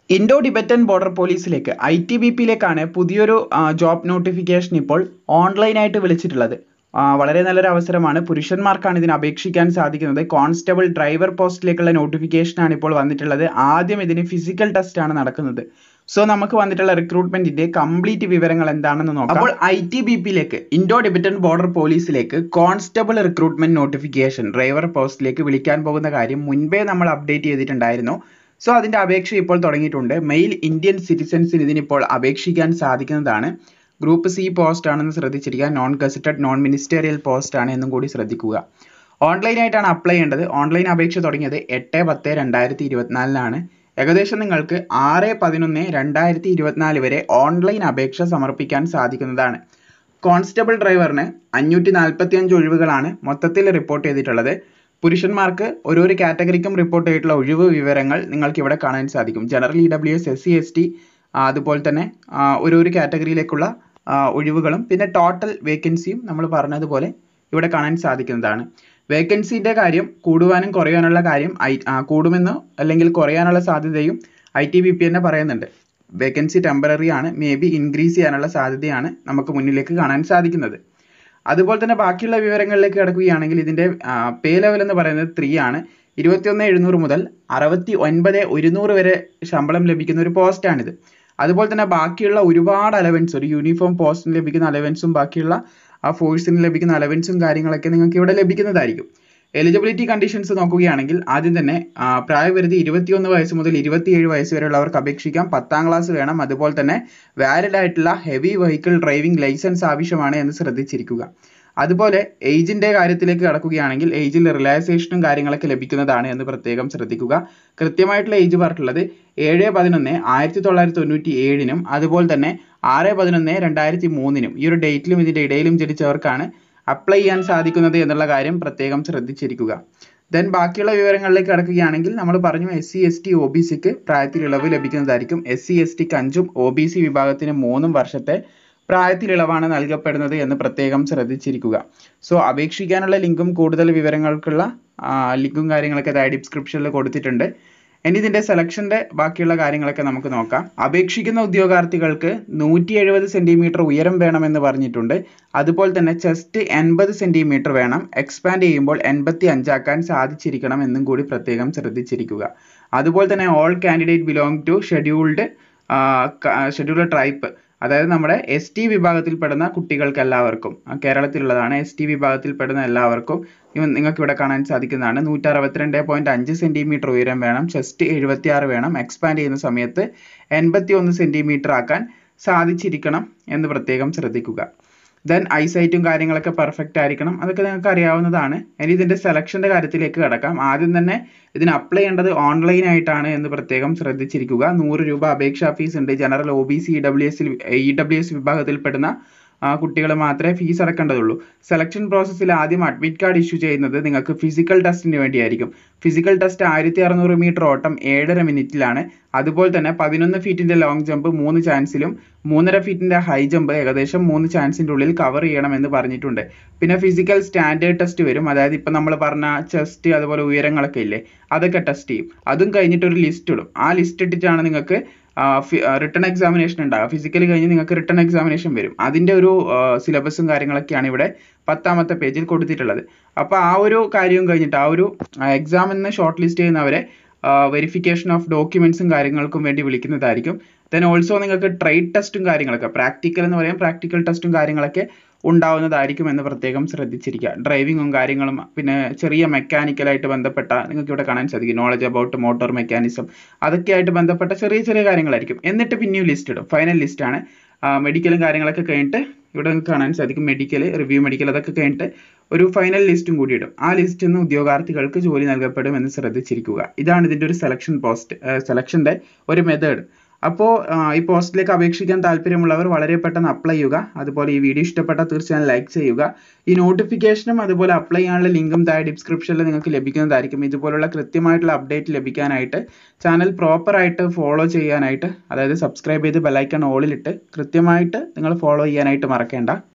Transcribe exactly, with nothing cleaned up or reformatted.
Indo Tibetan border പോലീസിലേക്ക് I T B പിയിലേക്കാണ് പുതിയൊരു ജോബ് നോട്ടിഫിക്കേഷൻ ഇപ്പോൾ ഓൺലൈനായിട്ട് വിളിച്ചിട്ടുള്ളത്. ആ, വളരെ നല്ലൊരു അവസരമാണ്. പുരുഷന്മാർക്കാണ് ഇതിന് അപേക്ഷിക്കാൻ സാധിക്കുന്നത്. കോൺസ്റ്റബിൾ ഡ്രൈവർ പോസ്റ്റിലേക്കുള്ള നോട്ടിഫിക്കേഷനാണ് ഇപ്പോൾ വന്നിട്ടുള്ളത്. ആദ്യം ഇതിന് ഫിസിക്കൽ ടെസ്റ്റ് ആണ് നടക്കുന്നത്. സോ നമുക്ക് വന്നിട്ടുള്ള റിക്രൂട്ട്മെന്റിന്റെ കംപ്ലീറ്റ് വിവരങ്ങൾ എന്താണെന്ന് നോക്കാം. അപ്പോൾ ഐ ടി ബി പിയിലേക്ക് ഇൻഡോ ടിബറ്റൻ ബോർഡർ പോലീസിലേക്ക് കോൺസ്റ്റബിൾ റിക്രൂട്ട്മെന്റ് നോട്ടിഫിക്കേഷൻ ഡ്രൈവർ പോസ്റ്റിലേക്ക് വിളിക്കാൻ പോകുന്ന കാര്യം മുൻപേ നമ്മൾ അപ്ഡേറ്റ് ചെയ്തിട്ടുണ്ടായിരുന്നു. സോ അതിന്റെ അപേക്ഷ ഇപ്പോൾ തുടങ്ങിയിട്ടുണ്ട്. മെയിൽ ഇന്ത്യൻ സിറ്റിസൺസിന് ഇതിനിപ്പോൾ അപേക്ഷിക്കാൻ സാധിക്കുന്നതാണ്. ഗ്രൂപ്പ് സി പോസ്റ്റ് ആണെന്ന് ശ്രദ്ധിച്ചിരിക്കുക. Non gazetted non ministerial post ആണ് എന്നും കൂടി ശ്രദ്ധിക്കുക. ഓൺലൈനായിട്ടാണ് അപ്ലൈ ചെയ്യേണ്ടത്. ഓൺലൈൻ അപേക്ഷ തുടങ്ങിയത് എട്ട് പത്ത് രണ്ടായിരത്തി ഇരുപത്തിനാലിനാണ്. ഏകദേശം നിങ്ങൾക്ക് ആറ് പതിനൊന്ന് രണ്ടായിരത്തി ഇരുപത്തിനാല് വരെ ഓൺലൈൻ അപേക്ഷ സമർപ്പിക്കാൻ സാധിക്കുന്നതാണ്. കോൺസ്റ്റബിൾ ഡ്രൈവറിന് അഞ്ഞൂറ്റി നാൽപ്പത്തി അഞ്ച് ഒഴിവുകളാണ് മൊത്തത്തിൽ റിപ്പോർട്ട് ചെയ്തിട്ടുള്ളത്. പുരുഷന്മാർക്ക് ഓരോരോ കാറ്റഗറിക്കും റിപ്പോർട്ട് ചെയ്തിട്ടുള്ള ഒഴിവ് വിവരങ്ങൾ നിങ്ങൾക്ക് ഇവിടെ കാണാൻ സാധിക്കും. General E W S, S C S T, അതുപോലെ തന്നെ ഓരോരോ കാറ്റഗറിയിലേക്കുള്ള ഒഴിവുകളും പിന്നെ ടോട്ടൽ വേക്കൻസിയും നമ്മൾ പറഞ്ഞതുപോലെ ഇവിടെ കാണാൻ സാധിക്കുന്നതാണ്. വേക്കൻസിൻ്റെ കാര്യം കൂടുവാനും കുറയാനുള്ള കാര്യം ഐ കൂടുമെന്നോ അല്ലെങ്കിൽ കുറയാനുള്ള സാധ്യതയും ഐ ടി ബി പി തന്നെ പറയുന്നുണ്ട്. വേക്കൻസി ടെമ്പററി ആണ്, മേ ബി ഇൻക്രീസ് ചെയ്യാനുള്ള സാധ്യതയാണ് നമുക്ക് മുന്നിലേക്ക് കാണാൻ സാധിക്കുന്നത്. അതുപോലെ തന്നെ ബാക്കിയുള്ള വിവരങ്ങളിലേക്ക് കിടക്കുകയാണെങ്കിൽ ഇതിൻ്റെ പേ ലെവൽ എന്ന് പറയുന്നത് ത്രീ ആണ്. ഇരുപത്തിയൊന്ന് എഴുന്നൂറ് മുതൽ അറുപത്തി ഒൻപത് ഒരുന്നൂറ് വരെ ശമ്പളം ലഭിക്കുന്ന ഒരു പോസ്റ്റാണിത്. അതുപോലെ തന്നെ ബാക്കിയുള്ള ഒരുപാട് അലവൻസ്, ഒരു യൂണിഫോം പോസ്റ്റിന് ലഭിക്കുന്ന അലവൻസും ബാക്കിയുള്ള ആ ഫോഴ്സിന് ലഭിക്കുന്ന അലവൻസും കാര്യങ്ങളൊക്കെ നിങ്ങൾക്ക് ഇവിടെ ലഭിക്കുന്നതായിരിക്കും. എലിജിബിലിറ്റി കണ്ടീഷൻസ് നോക്കുകയാണെങ്കിൽ ആദ്യം തന്നെ പ്രായപരിധി ഇരുപത്തിയൊന്ന് വയസ്സ് മുതൽ ഇരുപത്തിയേഴ് വയസ്സ് വരെയുള്ളവർക്ക് അപേക്ഷിക്കാം. പത്താം ക്ലാസ് വേണം. അതുപോലെ തന്നെ വാലിഡ് ആയിട്ടുള്ള ഹെവി വെഹിക്കിൾ ഡ്രൈവിംഗ് ലൈസൻസ് ആവശ്യമാണ് എന്ന് ശ്രദ്ധിച്ചിരിക്കുക. അതുപോലെ ഏജിൻ്റെ കാര്യത്തിലേക്ക് കടക്കുകയാണെങ്കിൽ ഏജിൽ റിലാക്സേഷനും കാര്യങ്ങളൊക്കെ ലഭിക്കുന്നതാണ് എന്ന് പ്രത്യേകം ശ്രദ്ധിക്കുക. കൃത്യമായിട്ടുള്ള ഏജ് പറഞ്ഞിട്ടുള്ളത് ഏഴ് പതിനൊന്ന് ആയിരത്തി തൊള്ളായിരത്തി തൊണ്ണൂറ്റി ഏഴിനും അതുപോലെ തന്നെ ആറ് പതിനൊന്ന് രണ്ടായിരത്തി മൂന്നിനും ഈ ഒരു ഡേറ്റിലും ഇതിൻ്റെ ഇടയിലും ജനിച്ചവർക്കാണ് അപ്ലൈ ചെയ്യാൻ സാധിക്കുന്നത് എന്നുള്ള കാര്യം പ്രത്യേകം ശ്രദ്ധിച്ചിരിക്കുക. ദെൻ ബാക്കിയുള്ള വിവരങ്ങളിലേക്ക് കടക്കുകയാണെങ്കിൽ നമ്മൾ പറഞ്ഞു S C S T O B സിക്ക് പ്രായത്തിൽ ഇളവ് ലഭിക്കുന്നതായിരിക്കും. എസ് സി എസ് ടിക്ക് അഞ്ചും ഒ ബി സി വിഭാഗത്തിന് മൂന്നും വർഷത്തെ പ്രായത്തിൽ ഇളവാണ് നൽകപ്പെടുന്നത് എന്ന് പ്രത്യേകം ശ്രദ്ധിച്ചിരിക്കുക. സോ അപേക്ഷിക്കാനുള്ള ലിങ്കും കൂടുതൽ വിവരങ്ങൾക്കുള്ള ലിങ്കും കാര്യങ്ങളൊക്കെ താഴെ ഡിസ്ക്രിപ്ഷനിൽ കൊടുത്തിട്ടുണ്ട്. ഇനി ഇതിൻ്റെ സെലക്ഷൻ്റെ ബാക്കിയുള്ള കാര്യങ്ങളൊക്കെ നമുക്ക് നോക്കാം. അപേക്ഷിക്കുന്ന ഉദ്യോഗാർത്ഥികൾക്ക് നൂറ്റി എഴുപത് സെൻറ്റിമീറ്റർ ഉയരം വേണമെന്ന് പറഞ്ഞിട്ടുണ്ട്. അതുപോലെ തന്നെ ചെസ്റ്റ് എൺപത് സെൻറ്റിമീറ്റർ വേണം. എക്സ്പാൻഡ് ചെയ്യുമ്പോൾ എൺപത്തി അഞ്ചാക്കാൻ സാധിച്ചിരിക്കണം എന്നും കൂടി പ്രത്യേകം ശ്രദ്ധിച്ചിരിക്കുക. അതുപോലെ തന്നെ all candidate belong to scheduled scheduled tribe, അതായത് നമ്മുടെ എസ് ടി വിഭാഗത്തിൽപ്പെടുന്ന കുട്ടികൾക്ക് എല്ലാവർക്കും, കേരളത്തിലുള്ളതാണ്, എസ് ടി വിഭാഗത്തിൽപ്പെടുന്ന എല്ലാവർക്കും നിങ്ങൾക്ക് ഇവിടെ കാണാൻ സാധിക്കുന്നതാണ്. നൂറ്റി അറുപത്തിരണ്ട് പോയിന്റ് അഞ്ച് സെൻറ്റിമീറ്റർ ഉയരം വേണം. ചെസ്റ്റ് എഴുപത്തി ആറ് വേണം. എക്സ്പാൻഡ് ചെയ്യുന്ന സമയത്ത് എൺപത്തി ഒന്ന് സെൻറ്റിമീറ്റർ ആക്കാൻ സാധിച്ചിരിക്കണം എന്ന് പ്രത്യേകം ശ്രദ്ധിക്കുക. ദെൻ ഐസൈറ്റും കാര്യങ്ങളൊക്കെ പെർഫെക്റ്റ് ആയിരിക്കണം. അതൊക്കെ നിങ്ങൾക്ക് അറിയാവുന്നതാണ്. ഇനി ഇതിൻ്റെ സെലക്ഷൻ്റെ കാര്യത്തിലേക്ക് കിടക്കാം. ആദ്യം തന്നെ ഇതിന് അപ്ലൈ ചെയ്യേണ്ടത് ഓൺലൈൻ ആയിട്ടാണ് എന്ന് പ്രത്യേകം ശ്രദ്ധിച്ചിരിക്കുക. നൂറ് രൂപ അപേക്ഷാ ഫീസ് ഉണ്ട്. General O B C E W S E W S വിഭാഗത്തിൽപ്പെടുന്ന കുട്ടികൾ മാത്രമേ ഫീസ് അടക്കേണ്ടതുള്ളൂ. സെലക്ഷൻ പ്രോസസ്സിൽ ആദ്യം അഡ്മിറ്റ് കാർഡ് ഇഷ്യൂ ചെയ്യുന്നത് നിങ്ങൾക്ക് ഫിസിക്കൽ ടെസ്റ്റിന് വേണ്ടിയായിരിക്കും. ഫിസിക്കൽ ടെസ്റ്റ് ആയിരത്തി അറുന്നൂറ് മീറ്റർ ഓട്ടം ഏഴര മിനിറ്റിലാണ്. അതുപോലെ തന്നെ പതിനൊന്ന് ഫീറ്റിൻ്റെ ലോങ് ജമ്പ് മൂന്ന് ചാൻസിലും മൂന്നര ഫീറ്റിൻ്റെ ഹൈ ജമ്പ് ഏകദേശം മൂന്ന് ചാൻസിൻ്റെ ഉള്ളിൽ കവർ ചെയ്യണമെന്ന് പറഞ്ഞിട്ടുണ്ട്. പിന്നെ ഫിസിക്കൽ സ്റ്റാൻഡേർഡ് ടെസ്റ്റ് വരും. അതായത് ഇപ്പം നമ്മൾ പറഞ്ഞ ചെസ്റ്റ് അതുപോലെ ഉയരങ്ങളൊക്കെ ഇല്ലേ, അതൊക്കെ ടെസ്റ്റ് ചെയ്യും. അതും കഴിഞ്ഞിട്ട് ഒരു ലിസ്റ്റ് ഇടും. ആ ലിസ്റ്റ് ഇട്ടിട്ടാണ് നിങ്ങൾക്ക് റിട്ടേൺ എക്സാമിനേഷൻ ഉണ്ടാകുക. ഫിസിക്കലി കഴിഞ്ഞ് നിങ്ങൾക്ക് റിട്ടേൺ എക്സാമിനേഷൻ വരും. അതിൻ്റെ ഒരു സിലബസും കാര്യങ്ങളൊക്കെയാണ് ഇവിടെ പത്താമത്തെ പേജിൽ കൊടുത്തിട്ടുള്ളത്. അപ്പോൾ ആ ഒരു കാര്യവും കഴിഞ്ഞിട്ട് ആ ഒരു എക്സാമിൽ നിന്ന് ഷോർട്ട് ലിസ്റ്റ് ചെയ്യുന്നവരെ വെരിഫിക്കേഷൻ ഓഫ് ഡോക്യുമെൻറ്റ്സും കാര്യങ്ങൾക്കും വേണ്ടി വിളിക്കുന്നതായിരിക്കും. ദെൻ ഓൾസോ നിങ്ങൾക്ക് ട്രേഡ് ടെസ്റ്റും കാര്യങ്ങളൊക്കെ, പ്രാക്ടിക്കൽ എന്ന് പറയാം, പ്രാക്ടിക്കൽ ടെസ്റ്റും കാര്യങ്ങളൊക്കെ ഉണ്ടാവുന്നതായിരിക്കും എന്ന് പ്രത്യേകം ശ്രദ്ധിച്ചിരിക്കുക. ഡ്രൈവിങ്ങും കാര്യങ്ങളും പിന്നെ ചെറിയ മെക്കാനിക്കലായിട്ട് ബന്ധപ്പെട്ട നിങ്ങൾക്ക് ഇവിടെ കാണാൻ സാധിക്കും. നോളജ് അബൌട്ട് മോട്ടോർ മെക്കാനിസം, അതൊക്കെയായിട്ട് ബന്ധപ്പെട്ട ചെറിയ ചെറിയ കാര്യങ്ങളായിരിക്കും. എന്നിട്ട് പിന്നെയും ലിസ്റ്റ് ഇടും. ഫൈനൽ ലിസ്റ്റാണ്. മെഡിക്കലും കാര്യങ്ങളൊക്കെ കഴിഞ്ഞിട്ട് ഇവിടെ നിങ്ങൾക്ക് കാണാൻ സാധിക്കും. മെഡിക്കൽ റിവ്യൂ, മെഡിക്കൽ അതൊക്കെ കഴിഞ്ഞിട്ട് ഒരു ഫൈനൽ ലിസ്റ്റും കൂടി ഇടും. ആ ലിസ്റ്റിൽ നിന്ന് ഉദ്യോഗാർത്ഥികൾക്ക് ജോലി നൽകപ്പെടും എന്ന് ശ്രദ്ധിച്ചിരിക്കുക. ഇതാണ് ഇതിൻ്റെ ഒരു സെലക്ഷൻ പോസ്റ്റ് സെലക്ഷൻ്റെ ഒരു മെത്തേഡ്. അപ്പോൾ ഈ പോസ്റ്റിലേക്ക് അപേക്ഷിക്കാൻ താല്പര്യമുള്ളവർ വളരെ പെട്ടെന്ന് അപ്ലൈ ചെയ്യുക. അതുപോലെ ഈ വീഡിയോ ഇഷ്ടപ്പെട്ടാൽ തീർച്ചയായും ലൈക്ക് ചെയ്യുക. ഈ നോട്ടിഫിക്കേഷനും അതുപോലെ അപ്ലൈ ചെയ്യാനുള്ള ലിങ്കും താഴെ ഡിസ്ക്രിപ്ഷനിൽ നിങ്ങൾക്ക് ലഭിക്കുന്നതായിരിക്കും. ഇതുപോലുള്ള കൃത്യമായിട്ടുള്ള അപ്ഡേറ്റ് ലഭിക്കാനായിട്ട് ചാനൽ പ്രോപ്പറായിട്ട് ഫോളോ ചെയ്യാനായിട്ട്, അതായത് സബ്സ്ക്രൈബ് ചെയ്ത് ബെൽ ഐക്കൺ ഓളിലിട്ട് കൃത്യമായിട്ട് നിങ്ങൾ ഫോളോ ചെയ്യാനായിട്ട് മറക്കേണ്ട.